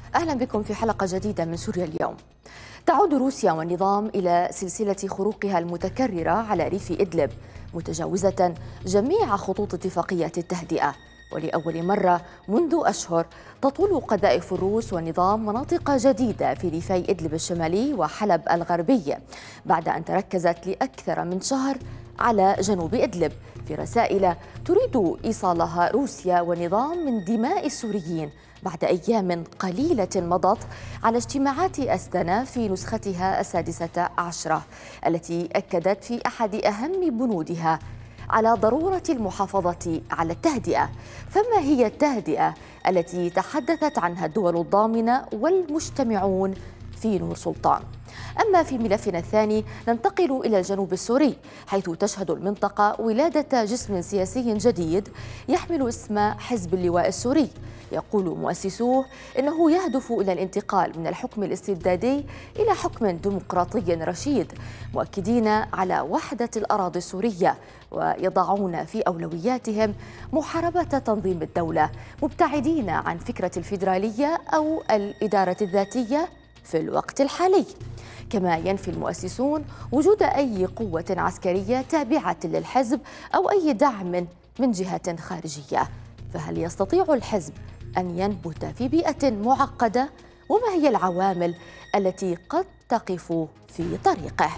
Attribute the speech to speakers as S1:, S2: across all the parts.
S1: أهلا بكم في حلقة جديدة من سوريا اليوم. تعود روسيا والنظام إلى سلسلة خروقها المتكررة على ريف إدلب، متجاوزة جميع خطوط اتفاقية التهدئة. ولأول مرة منذ أشهر تطول قذائف الروس والنظام مناطق جديدة في ريفي إدلب الشمالي وحلب الغربي، بعد أن تركزت لأكثر من شهر على جنوب إدلب في رسائل تريد إيصالها روسيا والنظام من دماء السوريين بعد أيام قليلة مضت على اجتماعات أستنا في نسختها السادسة عشرة، التي أكدت في أحد أهم بنودها على ضرورة المحافظة على التهدئة. فما هي التهدئة التي تحدثت عنها الدول الضامنة والمجتمعون في نور سلطان؟ أما في ملفنا الثاني ننتقل إلى الجنوب السوري، حيث تشهد المنطقة ولادة جسم سياسي جديد يحمل اسم حزب اللواء السوري. يقول مؤسسوه إنه يهدف إلى الانتقال من الحكم الاستبدادي إلى حكم ديمقراطي رشيد، مؤكدين على وحدة الأراضي السورية، ويضعون في أولوياتهم محاربة تنظيم الدولة، مبتعدين عن فكرة الفيدرالية أو الإدارة الذاتية في الوقت الحالي. كما ينفي المؤسسون وجود أي قوة عسكرية تابعة للحزب أو أي دعم من جهة خارجية. فهل يستطيع الحزب أن ينبت في بيئة معقدة؟ وما هي العوامل التي قد تقف في طريقه؟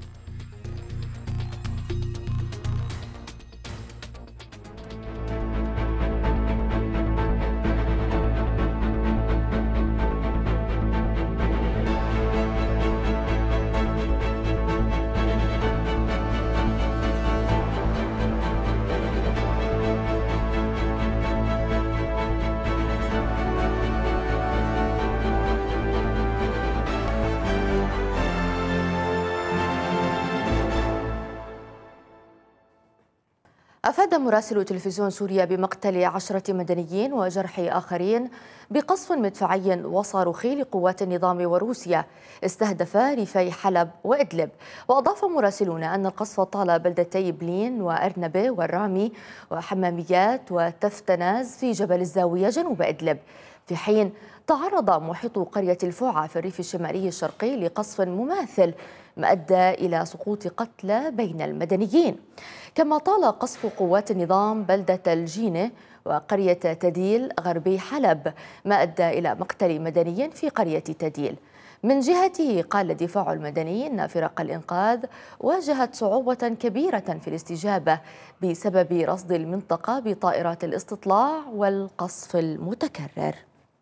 S1: أفاد مراسل تلفزيون سوريا بمقتل 10 مدنيين وجرح آخرين بقصف مدفعي وصاروخي لقوات النظام وروسيا استهدف ريفي حلب وإدلب. وأضاف مراسلون أن القصف طال بلدتي بلين وأرنبة والرامي وحماميات وتفتناز في جبل الزاوية جنوب إدلب، في حين تعرض محيط قرية الفوعة في الريف الشمالي الشرقي لقصف مماثل ما أدى إلى سقوط قتلى بين المدنيين. كما طال قصف قوات النظام بلدة الجينة وقرية تديل غربي حلب، ما أدى إلى مقتل مدني في قرية تديل. من جهته قال دفاع المدني أن فرق الإنقاذ واجهت صعوبة كبيرة في الاستجابة بسبب رصد المنطقة بطائرات الاستطلاع والقصف المتكرر.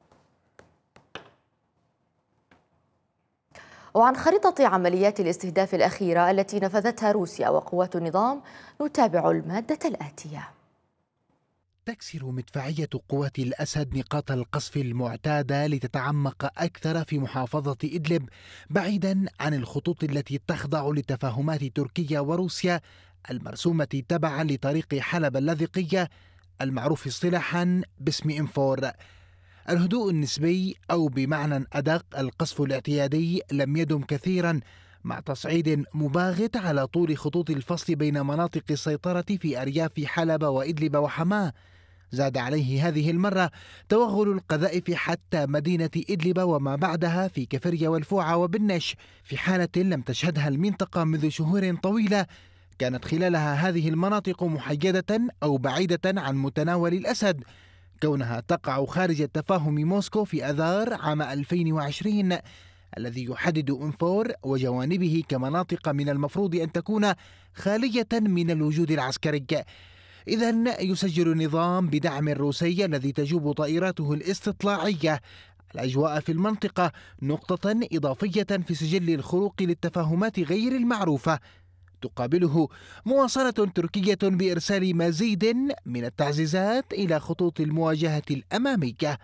S1: وعن خريطة عمليات الاستهداف الأخيرة التي نفذتها روسيا وقوات النظام نتابع المادة الآتية.
S2: تكسر مدفعية قوات الأسد نقاط القصف المعتادة لتتعمق أكثر في محافظة إدلب، بعيدا عن الخطوط التي تخضع لتفاهمات تركيا وروسيا المرسومة تبعا لطريق حلب اللاذقية المعروف اصطلاحا باسم إنفور. الهدوء النسبي أو بمعنى أدق القصف الاعتيادي لم يدم كثيرا، مع تصعيد مباغت على طول خطوط الفصل بين مناطق السيطرة في أرياف حلب وإدلب وحماة. زاد عليه هذه المرة توغل القذائف حتى مدينة إدلب وما بعدها في كفرية والفوعة وبنش، في حالة لم تشهدها المنطقة منذ شهور طويلة كانت خلالها هذه المناطق محيدة أو بعيدة عن متناول الأسد، كونها تقع خارج التفاهم موسكو في آذار عام 2020 الذي يحدد إنفور وجوانبه كمناطق من المفروض أن تكون خالية من الوجود العسكري. إذن يسجل النظام بدعم الروسي الذي تجوب طائراته الاستطلاعية الأجواء في المنطقة نقطة إضافية في سجل الخروق للتفاهمات غير المعروفة، تقابله مواصلة تركية بإرسال مزيد من التعزيزات إلى خطوط المواجهة الأمامية.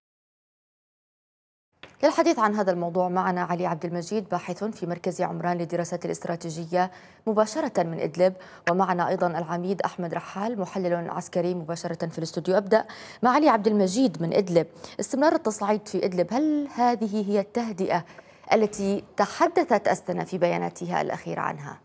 S1: للحديث عن هذا الموضوع معنا علي عبد المجيد، باحث في مركز عمران للدراسات الاستراتيجية مباشرة من إدلب، ومعنا أيضا العميد أحمد رحال محلل عسكري مباشرة في الاستوديو. أبدأ مع علي عبد المجيد من إدلب. استمرار التصعيد في إدلب، هل هذه هي التهدئة التي تحدثت أستنا في بياناتها الأخيرة عنها؟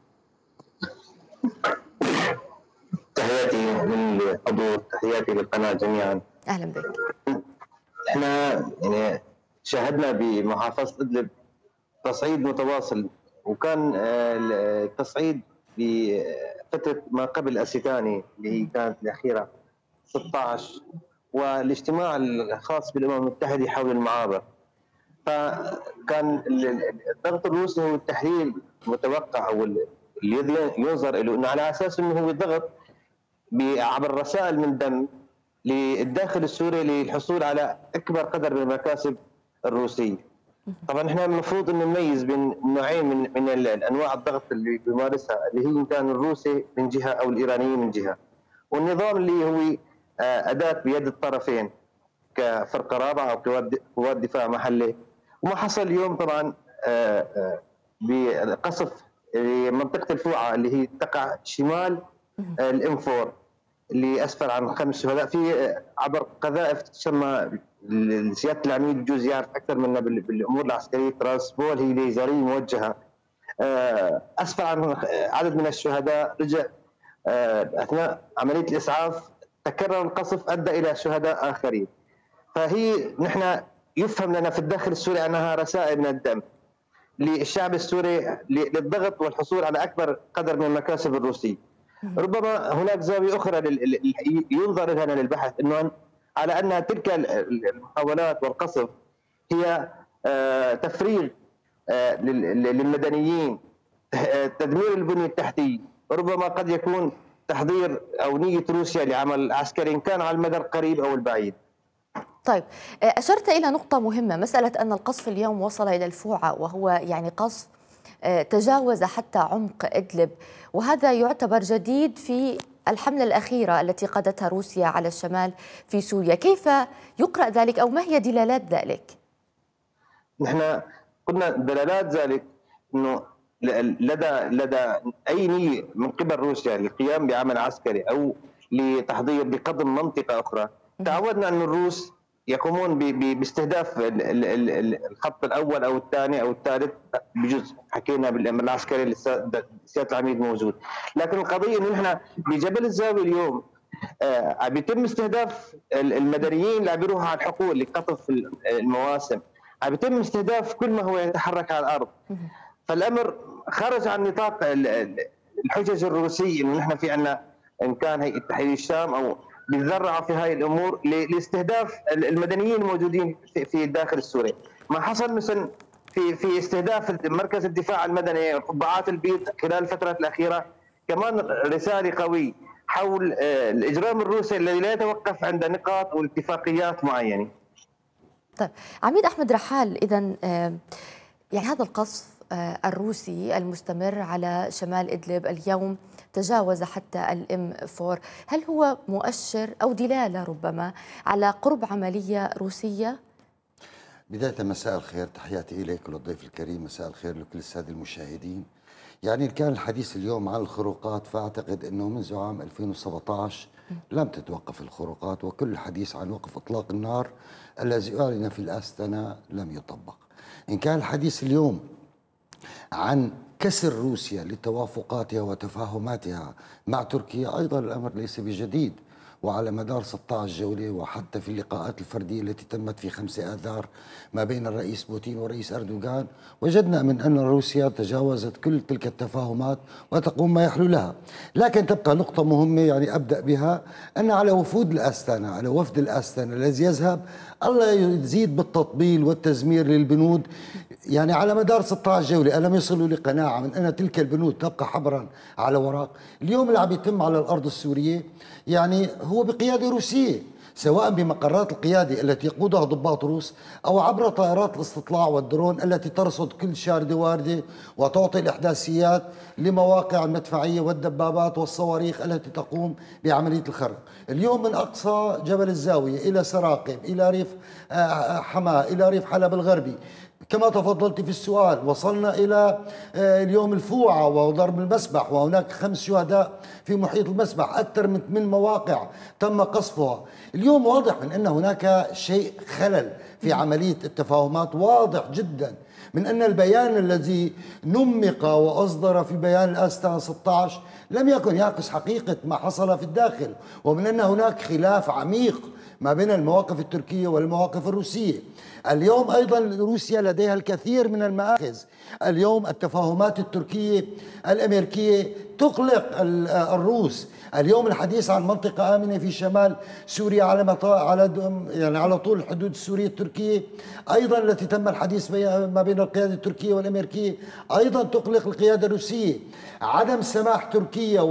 S3: تحياتي للحضور، تحياتي للقناة جميعا.
S1: أهلا بك.
S3: احنا يعني شاهدنا بمحافظة إدلب تصعيد متواصل، وكان التصعيد بفترة ما قبل أسيتاني اللي هي كانت الأخيرة 16، والاجتماع الخاص بالأمم المتحدة حول المعابر. فكان الضغط الروسي هو التحليل المتوقع او اللي ينظر له انه على اساس انه هو ضغط عبر رسائل من دم للداخل السوري للحصول على اكبر قدر من المكاسب الروسيه. طبعا احنا المفروض انه نميز بين نوعين من الانواع الضغط اللي بيمارسها، اللي هي كان الروسي من جهه او الايرانيين من جهه، والنظام اللي هو اداه بيد الطرفين كفرقه رابعه او قوات دفاع محلي. وما حصل اليوم طبعا بقصف منطقه الفوعه اللي هي تقع شمال الام 4 اللي اسفر عن 5 شهداء في عبر قذائف تسمى سياده العميد بجوز يعرف اكثر منا بالامور العسكريه، ترانسبول هي ليزريه موجهه. اسفر عن عدد من الشهداء، رجع اثناء عمليه الاسعاف تكرر القصف ادى الى شهداء اخرين. فهي نحن يفهم لنا في الداخل السوري انها رسائل من الدم للشعب السوري للضغط والحصول على اكبر قدر من المكاسب الروسيه. ربما هناك زاويه اخرى ينظر لها للبحث، انه على ان تلك المحاولات والقصف هي تفريغ للمدنيين، تدمير البنيه التحتيه، ربما قد يكون تحضير او نيه روسيا لعمل عسكري كان على المدى القريب او البعيد.
S1: طيب، أشرت إلى نقطة مهمة، مسألة أن القصف اليوم وصل إلى الفوعة، وهو يعني قصف تجاوز حتى عمق إدلب، وهذا يعتبر جديد في الحملة الأخيرة التي قادتها روسيا على الشمال في سوريا. كيف يقرأ ذلك أو ما هي دلالات ذلك؟
S3: نحن قلنا دلالات ذلك أنه لدى أي نية من قبل روسيا للقيام بعمل عسكري أو لتحضير بقدم منطقة أخرى. تعودنا أن الروس يقومون باستهداف الخط الاول او الثاني او الثالث، بجزء حكينا بالامر العسكري اللي سياده العميد موجود، لكن القضيه انه نحن بجبل الزاويه اليوم عم بيتم استهداف المدنيين اللي عم بيروحوا على الحقول لقطف المواسم، عم بيتم استهداف كل ما هو يتحرك على الارض. فالامر خرج عن نطاق الحجج الروسيه انه نحن في عندنا ان كان هيئه تحرير الشام او بيتذرعوا في هاي الامور لاستهداف المدنيين الموجودين في الداخل السوري. ما حصل مثلا في استهداف مركز الدفاع المدني قبعات البيض خلال الفترات الاخيره، كمان رساله قويه حول الاجرام الروسي الذي لا يتوقف عند نقاط واتفاقيات معينه.
S1: طيب عميد احمد رحال، اذا يعني هذا القصف الروسي المستمر على شمال إدلب اليوم تجاوز حتى الام 4، هل هو مؤشر أو دلالة ربما على قرب عملية روسية؟
S4: بداية مساء الخير، تحياتي إليك وللضيف الكريم، مساء الخير لكل السادة المشاهدين. يعني كان الحديث اليوم عن الخروقات، فأعتقد أنه منذ عام 2017 لم تتوقف الخروقات، وكل الحديث عن وقف إطلاق النار الذي أعلن في الأستنا لم يطبق. إن كان الحديث اليوم عن كسر روسيا لتوافقاتها وتفاهماتها مع تركيا، أيضا الأمر ليس بجديد، وعلى مدار 16 جولة وحتى في اللقاءات الفردية التي تمت في 5 آذار ما بين الرئيس بوتين والرئيس أردوغان، وجدنا من أن روسيا تجاوزت كل تلك التفاهمات وتقوم ما يحلو لها. لكن تبقى نقطة مهمة يعني أبدأ بها، أن على وفود الأستانا، على وفد الأستانا الذي يذهب، الله يزيد بالتطبيل والتزمير للبنود، يعني على مدار 16 جولة ألم يصلوا لقناعة من أن تلك البنود تبقى حبرا على ورق. اليوم اللي عم يتم على الأرض السورية يعني هو بقيادة روسية، سواء بمقرات القيادة التي يقودها ضباط روس أو عبر طائرات الاستطلاع والدرون التي ترصد كل شاردة واردة وتعطي الإحداثيات لمواقع المدفعية والدبابات والصواريخ التي تقوم بعملية الخرق. اليوم من أقصى جبل الزاوية إلى سراقب إلى ريف حماة إلى ريف حلب الغربي، كما تفضلت في السؤال، وصلنا إلى اليوم الفوعة وضرب المسبح، وهناك 5 شهداء في محيط المسبح، أكثر من 8 مواقع تم قصفها. اليوم واضح من أن هناك شيء خلل في عملية التفاهمات، واضح جدا من أن البيان الذي نمق وأصدر في بيان الأستانا 16 لم يكن يعكس حقيقة ما حصل في الداخل، ومن أن هناك خلاف عميق ما بين المواقف التركية والمواقف الروسية. اليوم أيضا روسيا لديها الكثير من المآخذ. اليوم التفاهمات التركية الأمريكية تقلق الروس. اليوم الحديث عن منطقة آمنة في شمال سوريا على طول الحدود السورية التركية أيضا التي تم الحديث ما بين القيادة التركية والأمريكية أيضا تقلق القيادة الروسية. عدم سماح تركيا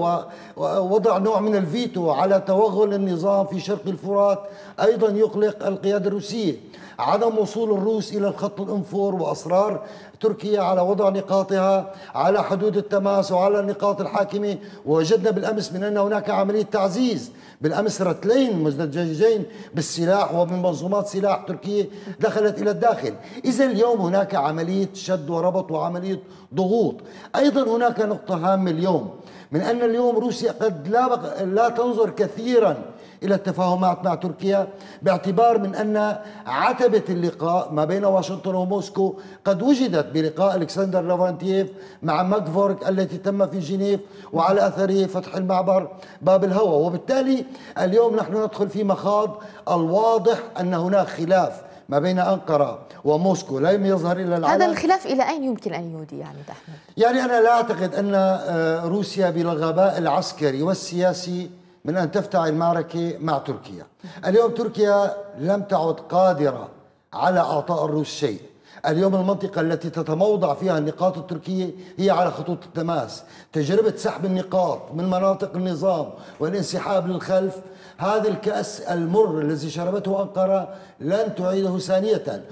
S4: ووضع نوع من الفيتو على توغل النظام في شرق الفرات أيضا يقلق القيادة الروسية. عدم وصول الروس إلى الخط الأنفور وأصرار تركيا على وضع نقاطها على حدود التماس وعلى النقاط الحاكمة. ووجدنا بالأمس من أن هناك عملية تعزيز، بالأمس رتلين مزدوجين بالسلاح ومن منظومات سلاح تركية دخلت إلى الداخل. إذا اليوم هناك عملية شد وربط وعملية ضغوط. أيضا هناك نقطة هامة اليوم من أن اليوم روسيا قد لا تنظر كثيرا إلى التفاهمات مع تركيا باعتبار من أن عتبة اللقاء ما بين واشنطن وموسكو قد وجدت بلقاء ألكسندر لافرنتييف مع ماكفورك التي تم في جنيف وعلى أثره فتح المعبر باب الهوى. وبالتالي اليوم نحن ندخل في مخاض الواضح أن هناك خلاف ما بين أنقرة وموسكو لم يظهر إلى العالم.
S1: هذا الخلاف إلى أين يمكن أن يودي يعني أحمد؟
S4: يعني أنا لا أعتقد أن روسيا بالغباء العسكري والسياسي من أن تفتعل معركة مع تركيا. اليوم تركيا لم تعد قادرة على إعطاء الروس شيء. اليوم المنطقة التي تتموضع فيها النقاط التركية هي على خطوط التماس. تجربة سحب النقاط من مناطق النظام والانسحاب للخلف، هذا الكأس المر الذي شربته أنقرة لن تعيده ثانية.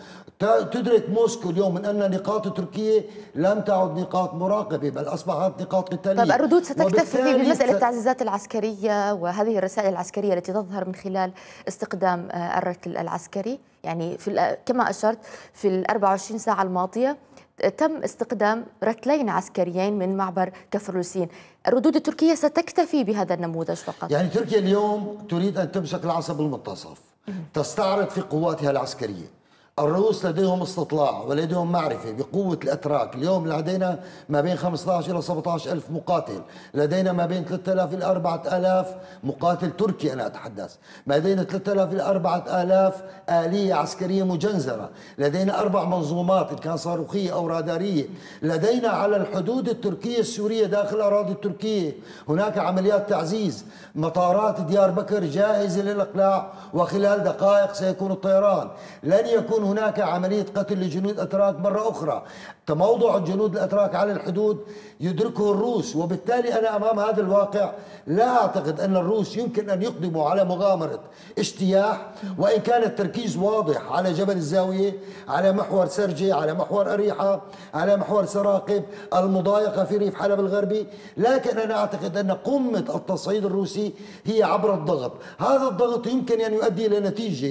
S4: تدرك موسكو اليوم من أن نقاط تركيا لم تعد نقاط مراقبة بل أصبحت نقاط قتالية.
S1: طيب الردود ستكتفي بمسألة التعزيزات العسكرية وهذه الرسائل العسكرية التي تظهر من خلال استخدام الرتل العسكري. يعني كما أشرت في 24 ساعة الماضية تم استخدام رتلين عسكريين من معبر كفرلوسين. الردود التركية ستكتفي بهذا النموذج فقط؟
S4: يعني تركيا اليوم تريد أن تمسك العصا بالمنتصف، تستعرض في قواتها العسكرية. الروس لديهم استطلاع ولديهم معرفة بقوة الأتراك. اليوم لدينا ما بين 15 إلى 17 ألف مقاتل، لدينا ما بين 3000 إلى 4000 مقاتل تركي أنا أتحدث، لدينا 3000 إلى 4000 آلية عسكرية مجنزرة، لدينا 4 منظومات إن كان صاروخية أو رادارية، لدينا على الحدود التركية السورية داخل الأراضي التركية هناك عمليات تعزيز. مطارات ديار بكر جاهزة للإقلاع وخلال دقائق سيكون الطيران. لن يكون هناك عملية قتل لجنود أتراك مرة أخرى. تموضع الجنود الأتراك على الحدود يدركه الروس. وبالتالي أنا أمام هذا الواقع لا أعتقد أن الروس يمكن أن يقدموا على مغامرة اجتياح، وإن كان التركيز واضح على جبل الزاوية، على محور سرجي، على محور أريحة، على محور سراقب، المضايقة في ريف حلب الغربي. لكن أنا أعتقد أن قمة التصعيد الروسي هي عبر الضغط. هذا الضغط يمكن أن يؤدي إلى نتيجة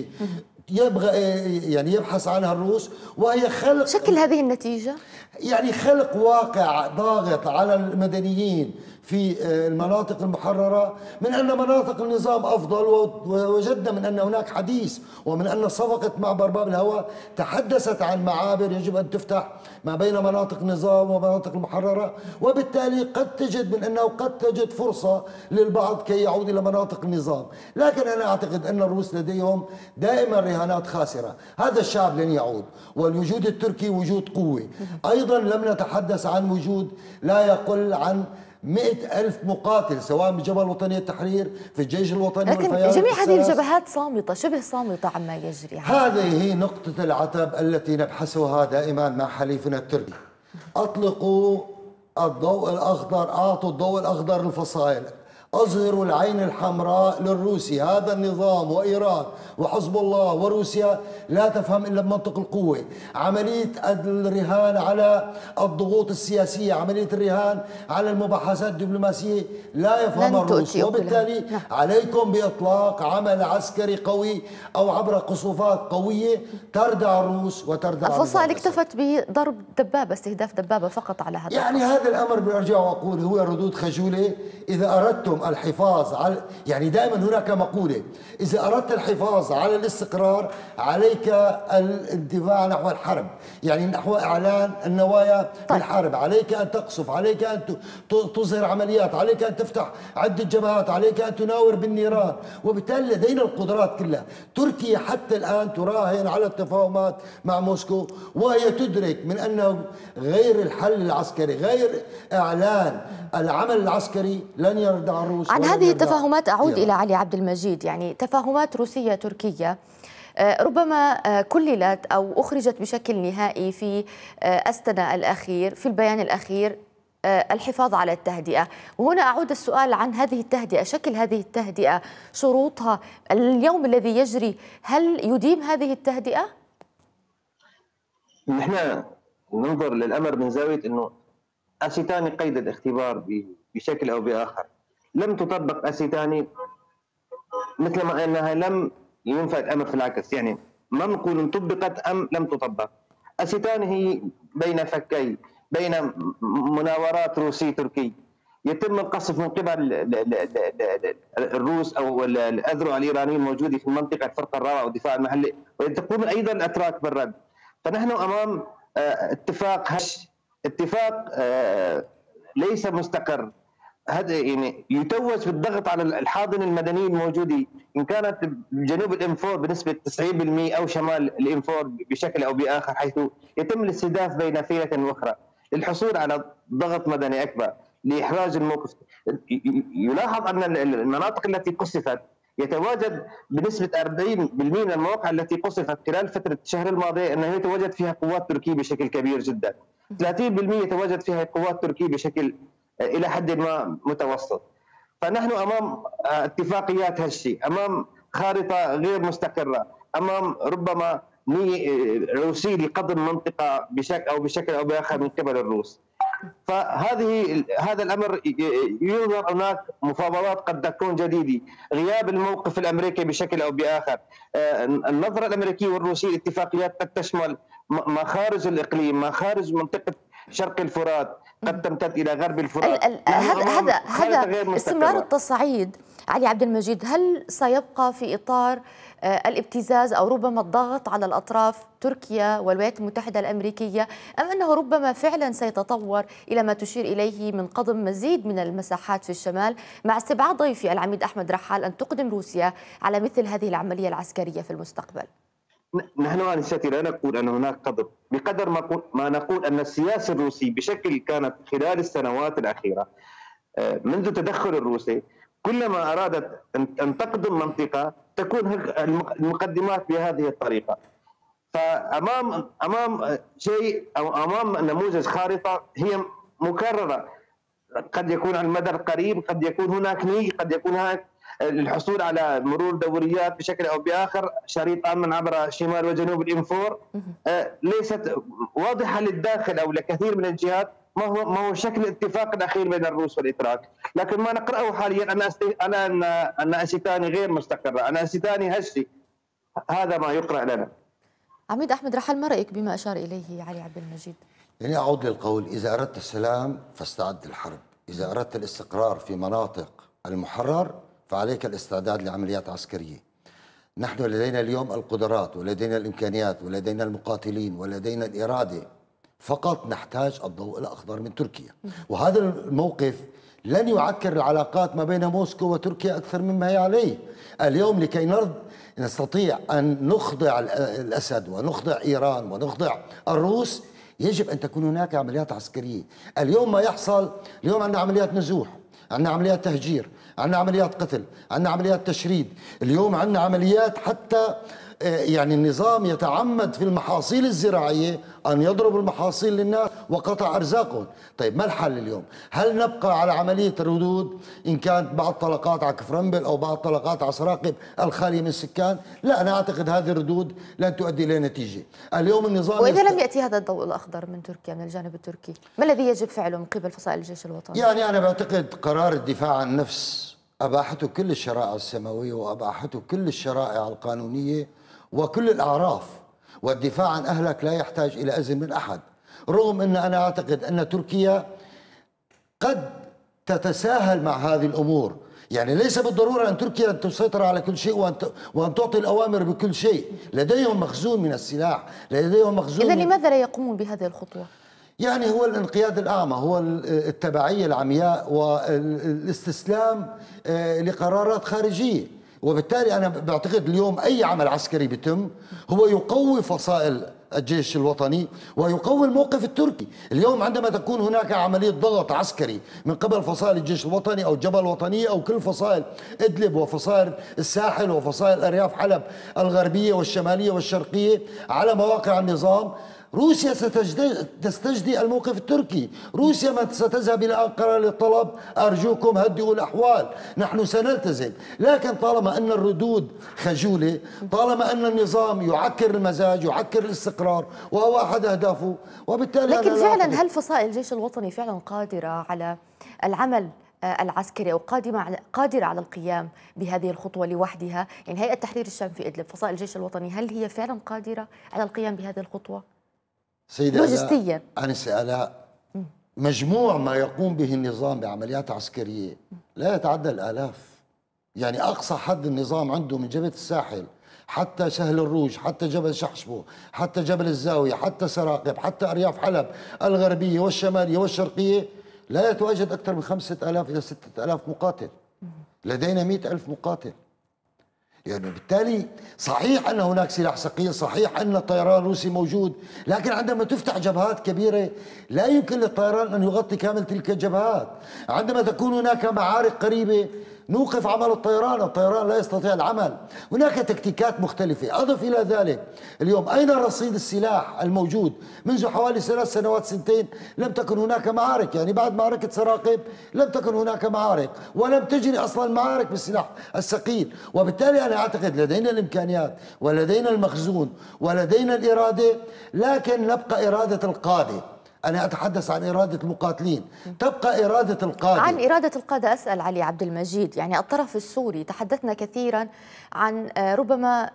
S4: يبحث عنها الروس، وهي خلق
S1: شكل هذه النتيجة
S4: يعني خلق واقع ضاغط على المدنيين في المناطق المحررة من أن مناطق النظام أفضل. ووجدنا من أن هناك حديث ومن أن صفقة معبر باب الهواء تحدثت عن معابر يجب أن تفتح ما بين مناطق النظام ومناطق المحررة. وبالتالي قد تجد من أنه قد تجد فرصة للبعض كي يعود إلى مناطق النظام. لكن أنا أعتقد أن الروس لديهم دائما رهانات خاسرة. هذا الشعب لن يعود، والوجود التركي وجود قوة. أيضا لم نتحدث عن وجود لا يقل عن 100,000 مقاتل سواء بجبهة الوطنية التحرير في الجيش الوطني،
S1: لكن جميع هذه الجبهات صامتة، شبه صامتة عما يجري.
S4: هذه هي نقطة العتب التي نبحثها دائما مع حليفنا التركي. أطلقوا الضوء الأخضر، أعطوا الضوء الأخضر للفصائل، أظهروا العين الحمراء للروسي. هذا النظام وإيران وحزب الله وروسيا لا تفهم إلا بمنطق القوة. عملية الرهان على الضغوط السياسية، عملية الرهان على المباحثات الدبلوماسية لا يفهمها الروس. وبالتالي عليكم بإطلاق عمل عسكري قوي أو عبر قصفات قوية تردع الروس وتردع
S1: الفصائل. اكتفت بضرب دبابة، استهداف دبابة فقط على هذا
S4: يعني هذا الأمر برجع وأقول هو ردود خجولة. إذا أردتم الحفاظ على، يعني دائما هناك مقولة، إذا أردت الحفاظ على الاستقرار عليك عليك الاندفاع نحو الحرب، يعني نحو إعلان النوايا بالحرب، عليك أن تقصف، عليك أن تظهر عمليات، عليك أن تفتح عدة جبهات، عليك أن تناور بالنيران، وبالتالي لدينا القدرات كلها. تركيا حتى الآن تراهن على التفاهمات مع موسكو، وهي تدرك من أنه غير الحل العسكري، غير إعلان العمل العسكري لن يردع الروس.
S1: عن هذه التفاهمات أعود إلى علي عبد المجيد. يعني تفاهمات روسية تركية ربما كللت أو أخرجت بشكل نهائي في أستنا الأخير، في البيان الأخير الحفاظ على التهدئة. وهنا أعود السؤال عن هذه التهدئة، شكل هذه التهدئة، شروطها، اليوم الذي يجري هل يديم هذه التهدئة؟
S3: نحن ننظر للأمر من زاوية أنه أسيتاني قيد الاختبار بشكل أو بآخر. لم تطبق أسيتاني مثل ما أنها لم ينفع الأمر في العكس، يعني ما نقول طبقت أم لم تطبق. أسيتاني هي بين فكي، بين مناورات روسي تركي، يتم القصف من قبل الروس أو الأذرع الإيرانية الموجودة في منطقة الفرقة الرابعة والدفاع المحلي، وتقوم أيضا الأتراك بالرد. فنحن أمام اتفاق هش، اتفاق ليس مستقر. هذا يعني يتوج بالضغط على الحاضنه المدنيه الموجوده، ان كانت جنوب الانفور بنسبه 90% او شمال الانفور بشكل او باخر، حيث يتم الاستهداف بين فينه واخرى للحصول على ضغط مدني اكبر لاحراج الموقف. يلاحظ ان المناطق التي قصفت يتواجد بنسبه 40% من المواقع التي قصفت خلال فتره الشهر الماضي انه يتواجد فيها قوات تركيه بشكل كبير جدا. 30% يتواجد فيها قوات تركيه بشكل الى حد ما متوسط. فنحن امام اتفاقيات هالشيء، امام خارطه غير مستقره، امام ربما روسي لقضم منطقه بشكل او باخر من قبل الروس. هذا الامر ينظر هناك مفاوضات قد تكون جديده، غياب الموقف الامريكي بشكل او باخر، النظره الامريكيه والروسيه الاتفاقيات قد تشمل مخارج الاقليم، مخارج منطقه شرق الفرات، قد تمتد الى غرب الفرات.
S1: هذا استمرار التصعيد علي عبد المجيد، هل سيبقى في اطار الابتزاز او ربما الضغط على الاطراف تركيا والولايات المتحده الامريكيه، ام انه ربما فعلا سيتطور الى ما تشير اليه من قضم مزيد من المساحات في الشمال، مع استبعاد ضيفي العميد احمد رحال ان تقدم روسيا على مثل هذه العمليه العسكريه في المستقبل؟
S3: نحن انستي لا نقول ان هناك قدر، بقدر ما نقول ان السياسه الروسيه بشكل كانت خلال السنوات الاخيره منذ تدخل الروسي، كلما ارادت ان تقدم منطقه تكون المقدمات بهذه الطريقه. فامام شيء او امام نموذج خارطه هي مكرره، قد يكون على المدى القريب، قد يكون هناك نية، قد يكون هناك الحصول على مرور دوريات بشكل او باخر، شريط امن عبر شمال وجنوب الانفور ليست واضحه للداخل او لكثير من الجهات ما هو شكل الاتفاق الاخير بين الروس والاتراك. لكن ما نقراه حاليا ان اسيتاني غير مستقره، ان اسيتاني هشي، هذا ما يقرا لنا.
S1: عميد احمد رحال، ما رايك بما اشار اليه علي عبد المجيد؟
S4: يعني اعود للقول: اذا اردت السلام فاستعد للحرب، اذا اردت الاستقرار في مناطق المحرر فعليك الاستعداد لعمليات عسكرية. نحن لدينا اليوم القدرات ولدينا الإمكانيات ولدينا المقاتلين ولدينا الإرادة، فقط نحتاج الضوء الأخضر من تركيا. وهذا الموقف لن يعكر العلاقات ما بين موسكو وتركيا أكثر مما هي عليه اليوم. لكي نستطيع أن نخضع الأسد ونخضع إيران ونخضع الروس يجب أن تكون هناك عمليات عسكرية. اليوم ما يحصل، اليوم عندنا عمليات نزوح، عندنا عمليات تهجير، عندنا عمليات قتل، عندنا عمليات تشريد، اليوم عندنا عمليات حتى يعني النظام يتعمد في المحاصيل الزراعية أن يضرب المحاصيل للناس وقطع أرزاقهم. طيب ما الحل اليوم؟ هل نبقى على عملية الردود إن كانت بعض طلقات على كفرنبل أو بعض طلقات على سراقب الخالية من السكان؟ لا، أنا أعتقد هذه الردود لن تؤدي إلى نتيجة. اليوم النظام
S1: وإذا لم يأتي هذا الضوء الأخضر من تركيا من الجانب التركي، ما الذي يجب فعله من قبل فصائل الجيش الوطني؟
S4: يعني أنا بعتقد قرار الدفاع عن النفس أباحته كل الشرائع السماوية وأباحته كل الشرائع القانونية وكل الأعراف، والدفاع عن أهلك لا يحتاج إلى إذن من أحد. رغم أن أنا أعتقد أن تركيا قد تتساهل مع هذه الأمور، يعني ليس بالضرورة أن تركيا أن تسيطر على كل شيء وأن تعطي الأوامر بكل شيء. لديهم مخزون من السلاح، لديهم مخزون.
S1: إذن لماذا لا يقومون بهذه الخطوة؟
S4: يعني هو الانقياد الأعمى، هو التبعية العمياء والاستسلام لقرارات خارجية. وبالتالي أنا بعتقد اليوم أي عمل عسكري بيتم هو يقوي فصائل الجيش الوطني ويقوي الموقف التركي. اليوم عندما تكون هناك عملية ضغط عسكري من قبل فصائل الجيش الوطني أو الجبهة الوطنية أو كل فصائل إدلب وفصائل الساحل وفصائل أرياف حلب الغربية والشمالية والشرقية على مواقع النظام، روسيا ستستجدي الموقف التركي. روسيا ما ستذهب إلى أنقرة للطلب أرجوكم هدئوا الأحوال، نحن سنلتزم. لكن طالما أن الردود خجولة، طالما أن النظام يعكر المزاج يعكر الاستقرار وهو أحد أهدافه، وبالتالي
S1: لكن فعلا هل فصائل الجيش الوطني فعلا قادرة على العمل العسكري أو قادرة على القيام بهذه الخطوة لوحدها؟ يعني هيئة تحرير الشام في إدلب، فصائل الجيش الوطني، هل هي فعلا قادرة على القيام بهذه الخطوة
S4: سيدة
S1: لوجستيا؟
S4: أنسة آلاء، مجموع ما يقوم به النظام بعمليات عسكرية لا يتعدى الآلاف. يعني أقصى حد النظام عنده من جبهة الساحل حتى سهل الروج، حتى جبل شحشبو، حتى جبل الزاوية، حتى سراقب، حتى أرياف حلب الغربية والشمالية والشرقية لا يتواجد أكثر من 5000 إلى 6000 مقاتل. لدينا 100,000 مقاتل. يعني بالتالي صحيح أن هناك سلاح ثقيل، صحيح أن الطيران الروسي موجود، لكن عندما تفتح جبهات كبيرة لا يمكن للطيران أن يغطي كامل تلك الجبهات. عندما تكون هناك معارك قريبة نوقف عمل الطيران لا يستطيع العمل. هناك تكتيكات مختلفة. أضف إلى ذلك اليوم أين رصيد السلاح الموجود؟ منذ حوالي 3 سنوات 2 لم تكن هناك معارك. يعني بعد معركة سراقب لم تكن هناك معارك ولم تجري أصلا المعارك بالسلاح الثقيل. وبالتالي أنا أعتقد لدينا الإمكانيات ولدينا المخزون ولدينا الإرادة، لكن نبقى إرادة القادة. أنا أتحدث عن إرادة المقاتلين، تبقى إرادة القادة.
S1: عن إرادة القادة أسأل علي عبد المجيد. يعني الطرف السوري تحدثنا كثيرا عن ربما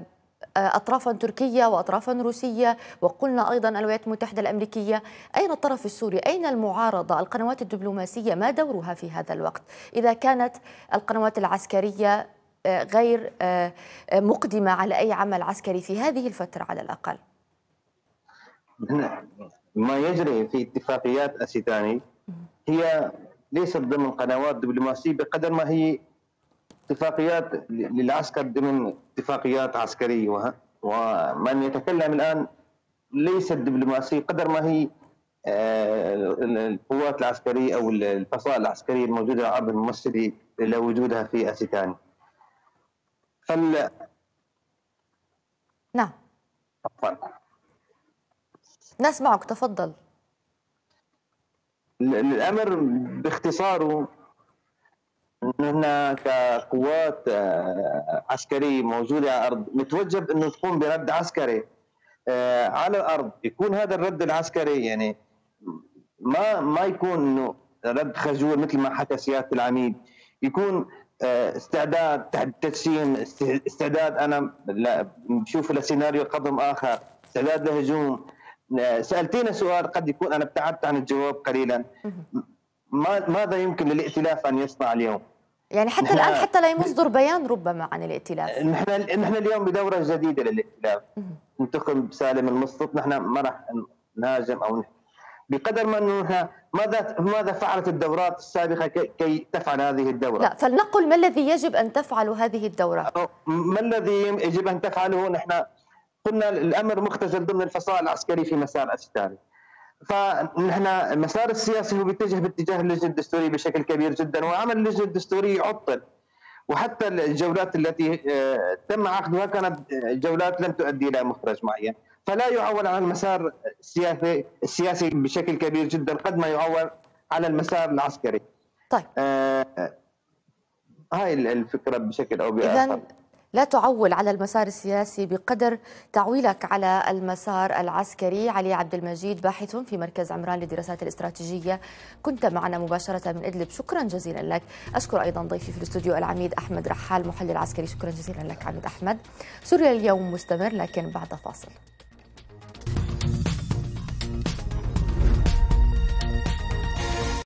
S1: أطرافا تركية وأطرافا روسية، وقلنا أيضا الولايات المتحدة الأمريكية. أين الطرف السوري؟ أين المعارضة؟ القنوات الدبلوماسية ما دورها في هذا الوقت إذا كانت القنوات العسكرية غير مقدمة على أي عمل عسكري في هذه الفترة على الأقل؟
S3: ما يجري في اتفاقيات أسيتاني هي ليست ضمن قنوات دبلوماسية بقدر ما هي اتفاقيات للعسكر ضمن اتفاقيات عسكرية، ومن يتكلم الآن ليست دبلوماسية قدر ما هي القوات العسكرية أو الفصائل العسكرية الموجودة على أرض الممثلة لوجودها في أسيتاني.
S1: نعم نسمعك، تفضل.
S3: الأمر باختصاره نحن كقوات عسكرية موجودة على الأرض متوجب أنه تقوم برد عسكري على الأرض. يكون هذا الرد العسكري يعني ما يكون أنه رد خجول مثل ما حكى سيادة العميد، يكون استعداد تدشين، استعداد أنا بشوف لسيناريو قدم آخر، استعداد لهجوم. سألتينا سؤال قد يكون أنا ابتعدت عن الجواب قليلا. ماذا يمكن للائتلاف أن يصنع اليوم؟
S1: يعني حتى الآن حتى لا يصدر بيان ربما عن الائتلاف.
S3: نحن اليوم بدورة جديدة للائتلاف، ننتخب سالم المصطفى. نحن ما راح نهاجم أو بقدر ما أنه ماذا فعلت الدورات السابقة كي تفعل هذه الدورة؟
S1: لا، فلنقل ما الذي يجب أن تفعل هذه الدورة؟
S3: ما الذي يجب أن تفعله؟ نحن قلنا الأمر مختزل ضمن الفصائل العسكري في مسار أسيتاني. فنحن المسار السياسي هو بيتجه باتجاه اللجنة الدستورية بشكل كبير جدا، وعمل اللجنة الدستورية يعطل. وحتى الجولات التي تم عقدها كانت جولات لم تؤدي إلى مخرج معين، فلا يعول على المسار السياسي بشكل كبير جدا قد ما يعول على المسار العسكري.
S1: طيب
S3: هاي الفكرة بشكل أو بآخر.
S1: إذن لا تعول على المسار السياسي بقدر تعويلك على المسار العسكري. علي عبد المجيد، باحث في مركز عمران للدراسات الاستراتيجية، كنت معنا مباشرة من إدلب، شكرا جزيلا لك. أشكر أيضا ضيفي في الاستوديو العميد أحمد رحال، محلل عسكري، شكرا جزيلا لك عميد أحمد. سوريا اليوم مستمر لكن بعد فاصل.